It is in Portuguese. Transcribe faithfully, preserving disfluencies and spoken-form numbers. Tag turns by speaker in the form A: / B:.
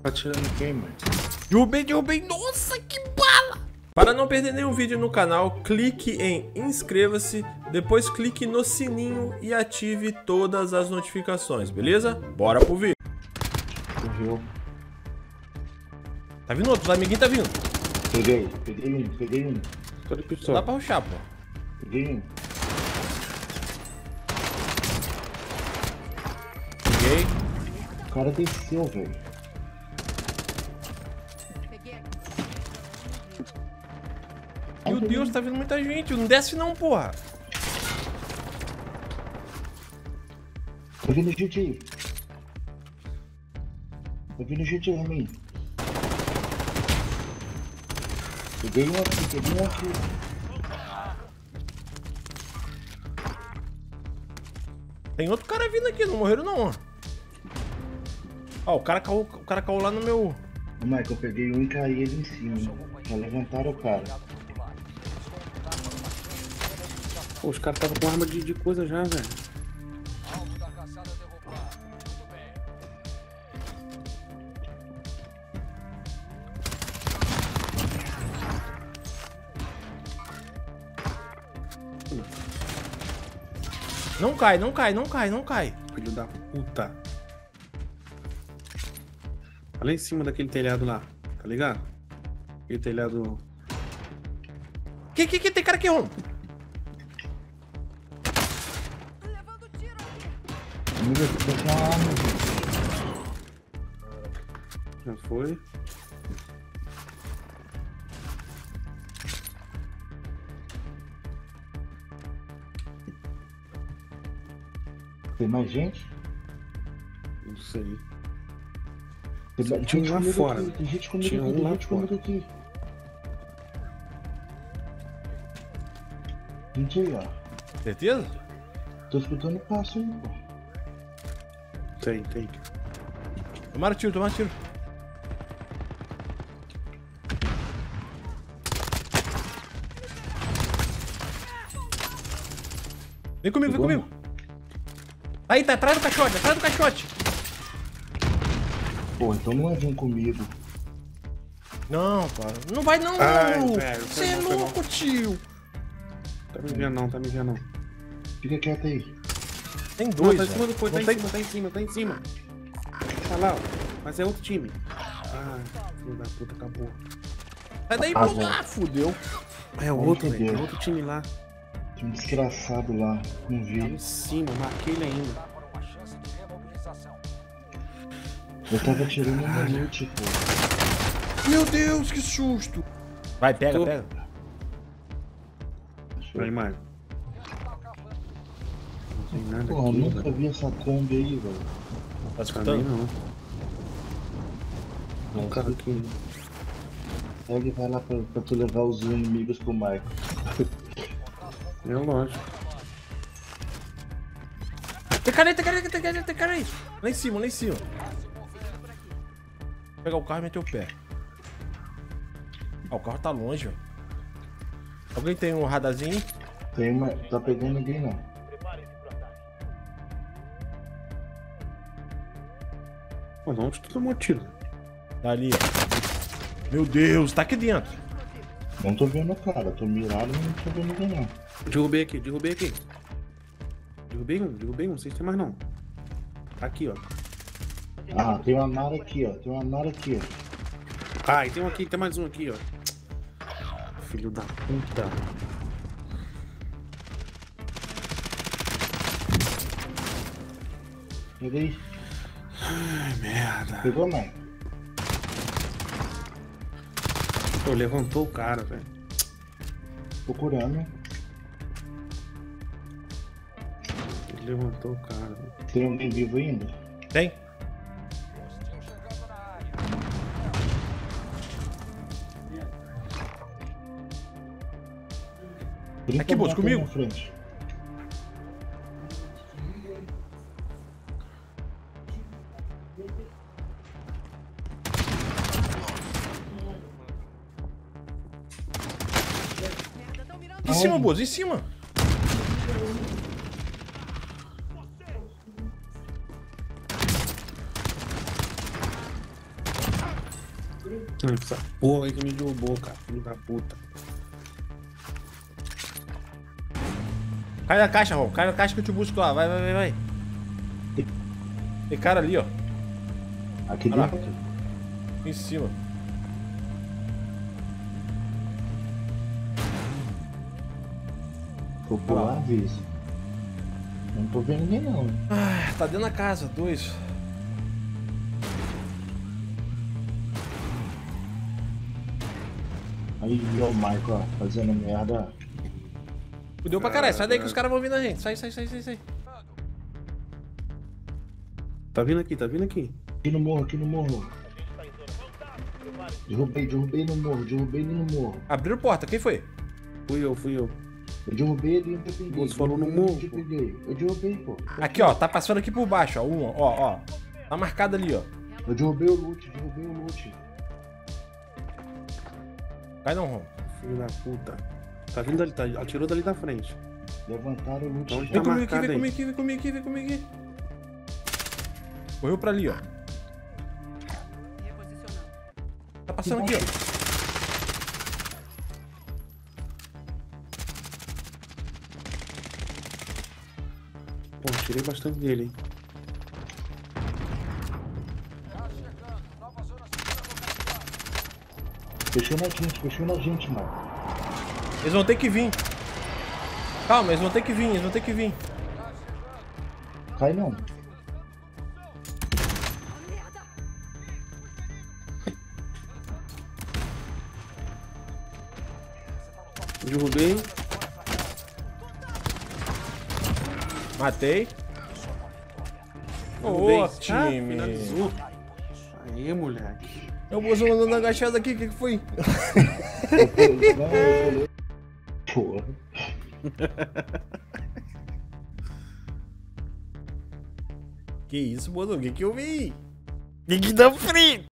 A: Tá atirando quem, mano?
B: Derrubei, derrubei. Nossa, que bala! Para não perder nenhum vídeo no canal, clique em inscreva-se, depois clique no sininho e ative todas as notificações, beleza? Bora pro vídeo.
A: Morreu.
B: Tá vindo outro, os amiguinhos tá vindo.
A: Peguei, peguei um, peguei um.
C: Tô de
B: Dá
C: pistola.
B: pra rushar, pô.
A: Peguei um.
B: Peguei.
A: O cara desceu, velho.
B: Meu Deus, tá vindo muita gente. Não desce não, porra.
A: Tá vindo gente aí. Tá vindo gente aí, Ramin. Peguei um aqui, peguei um aqui.
B: Tem outro cara vindo aqui, não morreram não, ó. Ó, o cara caiu, o cara caiu lá no meu...
A: Ô, Michael, eu peguei um e caí ele em cima. Já levantaram o cara.
C: Pô, os caras estavam com arma de, de coisa já, velho.
B: Não cai, não cai, não cai, não cai.
C: Filho da puta. Tá lá em cima daquele telhado lá, tá ligado? Aquele telhado...
B: Que, que, que tem cara aqui, Ron?
A: Amiga, tu tem uma arma, gente.
C: Já foi.
A: Tem mais gente?
C: Não sei.
A: Tem mais
C: Tinha um
A: gente
C: lá
A: comigo
C: fora.
A: aqui, tem gente comigo
C: Tinha
A: aqui,
C: um
A: tem
C: lá
A: gente
C: fora.
A: comigo aqui. Gente aí, ó.
B: Certeza?
A: Tô escutando passo aí, pô.
C: Tem, tem.
B: Tomaram tiro, tomaram tiro. Vem comigo, vem
A: Pegou?
B: comigo. Aí, tá atrás do caixote, atrás do caixote.
A: Pô, então não é vir comigo.
B: Não, cara. Não vai não,
C: Ai,
B: mano.
C: velho,
B: Você é
C: foi mal, foi
B: louco, tio.
C: Tá me vendo não, tá me vendo não.
A: Fica quieto aí.
B: Tem
C: Não,
B: dois,
C: tá em cima
B: velho.
C: do coisa, tá
B: Não
C: em
B: tem-
C: cima, tá em cima, tá em cima. Tá lá, ó. Mas é outro time. Ai, filho da puta, acabou.
B: Sai daí,
A: Ah,
B: pô.
A: velho.
B: Ah, fudeu.
C: É o
A: Ai,
C: outro,
A: meu
C: velho. É
A: Deus.
C: outro time lá.
A: Tem um desgraçado lá. Não
C: Tá
A: vi.
C: em cima, marquei ele ainda.
A: Eu tava tirando uma noite, pô.
B: Meu Deus, que susto. Vai, pega,
C: Tô.
B: pega.
C: Aí, Mário. Não tem nada
A: Porra, eu
C: aqui,
A: nunca
C: velho.
A: vi essa Kombi aí, velho.
B: Tá
C: Também
B: escutando?
C: não. Um cara aqui.
A: Pega e vai lá pra, pra tu levar os inimigos pro Michael.
C: É lógico.
B: Tem cara aí, tem cara aí, tem cara aí, tem cara aí. Lá em cima, lá em cima. Vou pegar o carro e meter o pé. Ah, o carro tá longe, velho. Alguém tem um radarzinho?
A: Tem uma... Tá pegando ninguém, não.
C: Pô, não, onde tu tomou tiro?
B: Dali, ó. Meu Deus, tá aqui dentro.
A: Não tô vendo o cara. Tô mirado, mas não tô vendo ninguém, não.
C: Derrubei aqui, derrubei aqui. Derrubei um, derrubei um, não sei se tem mais não. Tá aqui, ó.
A: Ah, tem uma Nara aqui, ó. Tem uma Nara aqui, ó.
C: Ah, e tem um aqui, tem mais um aqui, ó. Filho da puta.
A: Pega aí.
C: Ai, merda.
A: Pegou, não?
C: Pô, levantou o cara, velho.
A: Procurando.
C: Ele levantou o cara, velho.
A: Tem alguém vivo ainda?
B: Tem?
A: trinta
B: Aqui, moço,
A: metros aí
B: comigo.
A: na frente.
B: Em cima, Bozo, em cima.
C: Essa porra aí que me derrubou, cara. Filho da puta.
B: Cai na caixa, Ron. Cai na caixa que eu te busco lá. Vai, vai, vai, vai. Tem cara ali, ó.
A: Aqui
B: Olha lá.
A: dentro.
B: Em cima.
A: Vou pular, avisa. Não tô vendo ninguém não.
B: Ah, tá dentro da casa, dois.
A: Aí, ó o Michael, ó, fazendo merda.
B: Fudeu pra caralho. Sai daí que os caras vão vir na gente. Sai, sai, sai, sai, sai.
C: Tá vindo aqui, tá vindo aqui.
A: Aqui no morro, aqui no morro. Derrubei, derrubei no morro, derrubei ele no morro.
B: Abriram porta. Quem foi?
C: Fui eu, fui eu.
A: Eu derrubei ele e eu peguei.
C: Você falou no
A: Derrubei,
C: morro,
A: Eu
C: pô.
A: peguei. Eu derrubei, pô.
B: Aqui, ó. Tá passando aqui por baixo, ó. Um, ó, ó. Tá marcado ali, ó.
A: Eu derrubei o loot, derrubei o loot.
B: Cai não, Ron.
C: Filho da puta. Tá vindo ali, tá, atirou dali da frente.
A: Levantaram o loot.
C: Onde
A: já.
B: Vem
C: Tá
B: comigo aqui,
C: marcado
B: vem
C: aí.
B: comigo aqui, vem comigo aqui, vem comigo aqui. Correu pra ali, ó. Tá passando aqui, ó.
C: Pô, tirei bastante dele, hein.
A: Fechou na gente, fechou na gente, mano.
B: Eles vão ter que vir. Calma, eles vão ter que vir, eles vão ter que vir.
A: Cai não.
C: Derrubei.
B: Matei.
C: Derrubei.
B: Ô,
C: Ah,
B: time.
C: finalizou. Aí, moleque.
B: Eu vou mandando agachado aqui, o que que foi?
A: Eu pulei, não, eu pulei. Porra.
B: Que isso, Bozo? O que que eu vi? Que que dá frio?